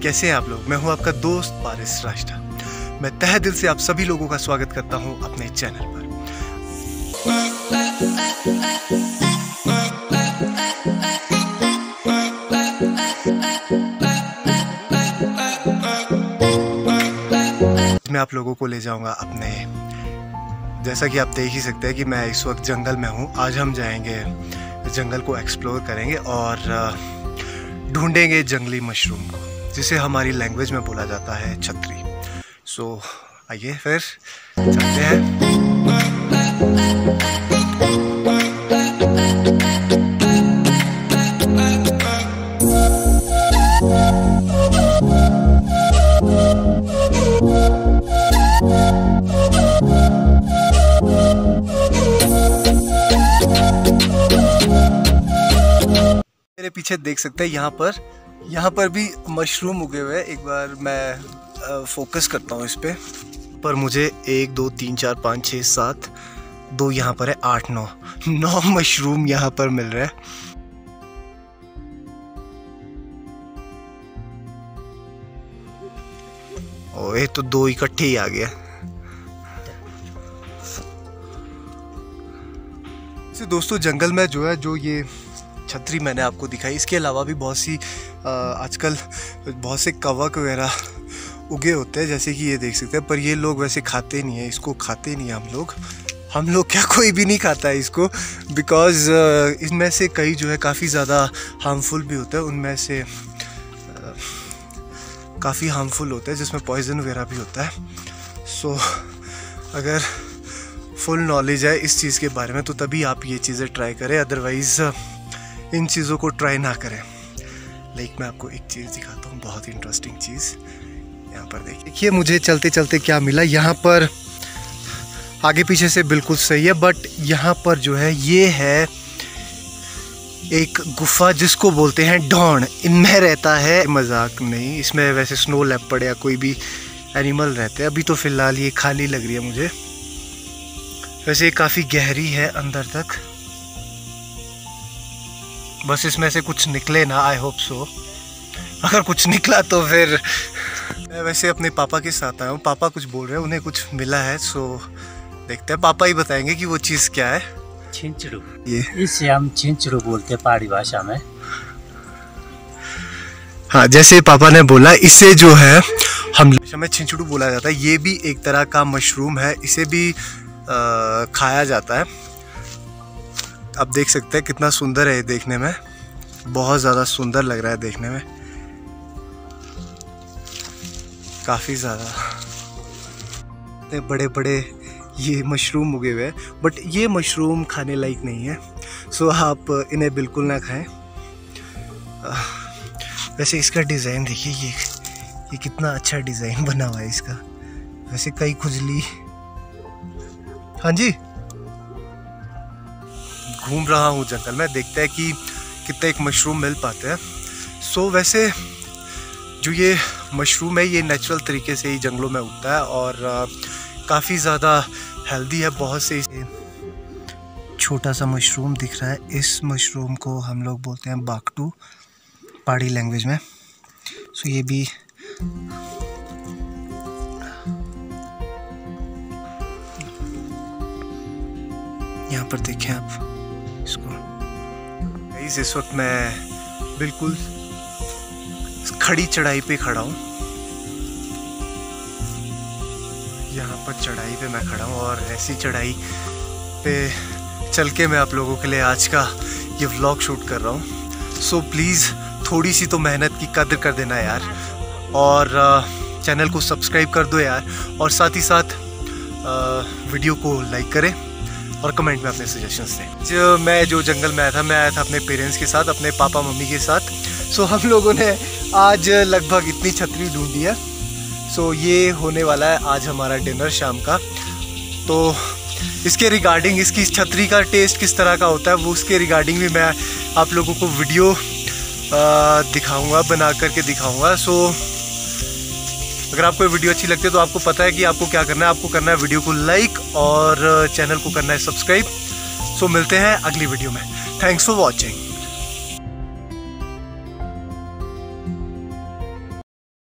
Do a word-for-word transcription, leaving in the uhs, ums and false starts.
कैसे हैं आप लोग। मैं हूं आपका दोस्त पारिस राष्ट्र। मैं तहे दिल से आप सभी लोगों का स्वागत करता हूं अपने चैनल पर। मैं आप लोगों को ले जाऊंगा अपने, जैसा कि आप देख ही सकते हैं कि मैं इस वक्त जंगल में हूं। आज हम जाएंगे जंगल को एक्सप्लोर करेंगे और ढूंढेंगे जंगली मशरूम को, जिसे हमारी लैंग्वेज में बोला जाता है छतरी। सो आइए फिर चलते हैं। मेरे पीछे देख सकते हैं, यहाँ पर यहाँ पर भी मशरूम उगे हुए हैं। एक बार मैं फोकस करता हूँ इस पे पर मुझे एक दो तीन चार पाँच छः सात, दो यहाँ पर है, आठ नौ नौ मशरूम यहाँ पर मिल रहे हैं। और ये तो दो इकट्ठे ही आ गया। इसे दोस्तों जंगल में जो है, जो ये छतरी मैंने आपको दिखाई, इसके अलावा भी बहुत सी आजकल बहुत से कवक वगैरह उगे होते हैं, जैसे कि ये देख सकते हैं। पर ये लोग वैसे खाते नहीं है, इसको खाते नहीं है हम लोग हम लोग क्या कोई भी नहीं खाता है इसको, बिकॉज़ इनमें से कई जो है काफ़ी ज़्यादा हार्मफुल भी होते हैं। उनमें से काफ़ी हार्मफुल होते हैं, जिसमें पॉइजन वगैरह भी होता है। सो so, अगर फुल नॉलेज है इस चीज़ के बारे में तो तभी आप ये चीज़ें ट्राई करें, अदरवाइज़ इन चीज़ों को ट्राई ना करें। लाइक मैं आपको एक चीज़ दिखाता हूँ, बहुत ही इंटरेस्टिंग चीज़। यहाँ पर देखिए, मुझे चलते चलते क्या मिला। यहाँ पर आगे पीछे से बिल्कुल सही है, बट यहाँ पर जो है ये है एक गुफा जिसको बोलते हैं डॉन। इनमें रहता है, मजाक नहीं, इसमें वैसे स्नो लेपर्ड या कोई भी एनिमल रहते हैं। अभी तो फ़िलहाल ये खाली लग रही है मुझे, वैसे ये काफ़ी गहरी है अंदर तक। बस इसमें से कुछ निकले ना, आई होप सो। अगर कुछ निकला तो फिर मैं वैसे अपने पापा के साथ आया हूँ। पापा कुछ बोल रहे हैं, उन्हें कुछ मिला है। सो देखते हैं, पापा ही बताएंगे कि वो चीज़ क्या है। छिंचड़ू, ये इसे हम छिंचड़ू बोलते हैं पहाड़ी भाषा में। हाँ, जैसे पापा ने बोला, इसे जो है हम भाषा में छिंचड़ू बोला जाता है। ये भी एक तरह का मशरूम है, इसे भी आ, खाया जाता है। आप देख सकते हैं कितना सुंदर है ये देखने में, बहुत ज़्यादा सुंदर लग रहा है देखने में, काफ़ी ज़्यादा बड़े बड़े ये मशरूम उगे हुए हैं। बट ये मशरूम खाने लायक नहीं है, सो आप इन्हें बिल्कुल ना खाएं। वैसे इसका डिज़ाइन देखिए, ये ये कितना अच्छा डिज़ाइन बना हुआ है इसका। वैसे कई खुजली, हाँ जी, घूम रहा हूँ जंगल में, देखते हैं कि कितने एक मशरूम मिल पाते हैं। सो so, वैसे जो ये मशरूम है ये नेचुरल तरीके से ही जंगलों में उगता है और काफ़ी ज़्यादा हेल्दी है। बहुत से छोटा सा मशरूम दिख रहा है, इस मशरूम को हम लोग बोलते हैं बाकटू पहाड़ी लैंग्वेज में। सो so, ये भी यहाँ पर देखें आप इसको। इस वक्त मैं बिल्कुल खड़ी चढ़ाई पे खड़ा हूँ। यहाँ पर चढ़ाई पे मैं खड़ा हूँ और ऐसी चढ़ाई पे चल के मैं आप लोगों के लिए आज का ये व्लॉग शूट कर रहा हूँ। सो प्लीज़ थोड़ी सी तो मेहनत की कदर कर देना यार, और चैनल को सब्सक्राइब कर दो यार, और साथ ही साथ वीडियो को लाइक करें और कमेंट में अपने सजेशंस दें। जो मैं जो जंगल में आया था, मैं आया था अपने पेरेंट्स के साथ, अपने पापा मम्मी के साथ। सो हम लोगों ने आज लगभग इतनी छतरी ढूंढी है। सो ये होने वाला है आज हमारा डिनर शाम का। तो इसके रिगार्डिंग, इसकी छतरी का टेस्ट किस तरह का होता है वो उसके रिगार्डिंग भी मैं आप लोगों को वीडियो दिखाऊंगा, बना करके दिखाऊंगा। सो अगर आपको वीडियो अच्छी लगती है तो आपको पता है कि आपको क्या करना है। आपको करना है वीडियो को लाइक और चैनल को करना है सब्सक्राइब। सो मिलते हैं अगली वीडियो में। Thanks for watching.